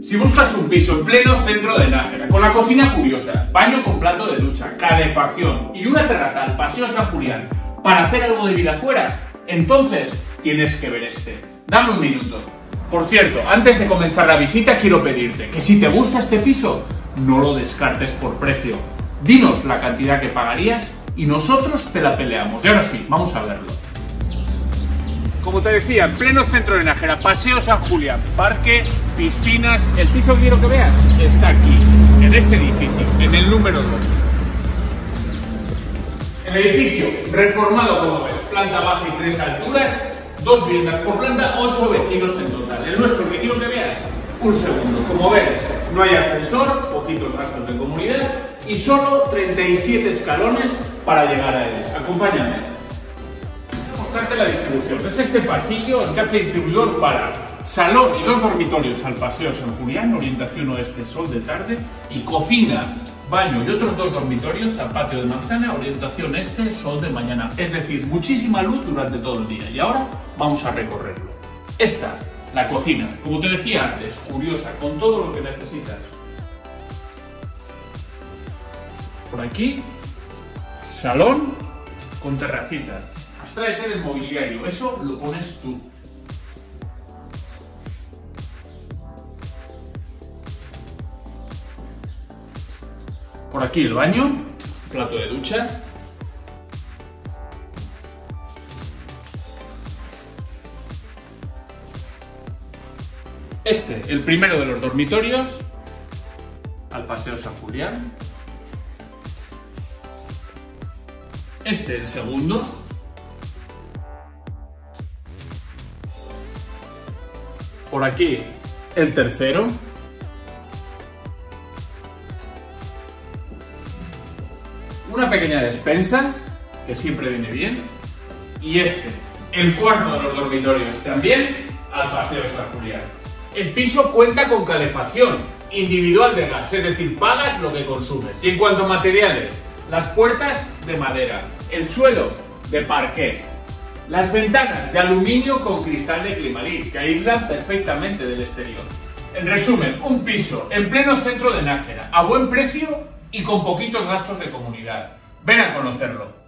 Si buscas un piso en pleno centro de Nájera, con la cocina curiosa, baño con plato de ducha, calefacción y una terraza al Paseo San Julián para hacer algo de vida fuera, entonces tienes que ver este. Dame un minuto. Por cierto, antes de comenzar la visita quiero pedirte que si te gusta este piso, no lo descartes por precio. Dinos la cantidad que pagarías y nosotros te la peleamos. Y ahora sí, vamos a verlo. Como te decía, en pleno centro de Nájera, Paseo San Julián, parque, piscinas. El piso que quiero que veas está aquí, en este edificio, en el número 2. El edificio, reformado como ves, planta baja y 3 alturas, 2 viviendas por planta, 8 vecinos en total. El nuestro que quiero que veas, un segundo. Como ves, no hay ascensor, poquitos gastos de comunidad y solo 37 escalones para llegar a él. Acompáñame. Mostrarte la distribución. Es este pasillo el que hace distribuidor para salón y 2 dormitorios al Paseo San Julián, orientación oeste, sol de tarde, y cocina, baño y otros 2 dormitorios al patio de manzana, orientación este, sol de mañana. Es decir, muchísima luz durante todo el día. Y ahora vamos a recorrerlo. Esta, la cocina, como te decía antes, curiosa, con todo lo que necesitas. Por aquí, salón con terracita. Tráete el mobiliario, eso lo pones tú. Por aquí el baño, plato de ducha. Este, el primero de los dormitorios, al Paseo San Julián. Este, el segundo. Por aquí el tercero. Una pequeña despensa, que siempre viene bien. Y este, el cuarto de los dormitorios, también al Paseo San Julián. El piso cuenta con calefacción individual de gas, es decir, pagas lo que consumes. Y en cuanto a materiales, las puertas de madera, el suelo de parqué. Las ventanas de aluminio con cristal de Climalit, que aíslan perfectamente del exterior. En resumen, un piso en pleno centro de Nájera, a buen precio y con poquitos gastos de comunidad. Ven a conocerlo.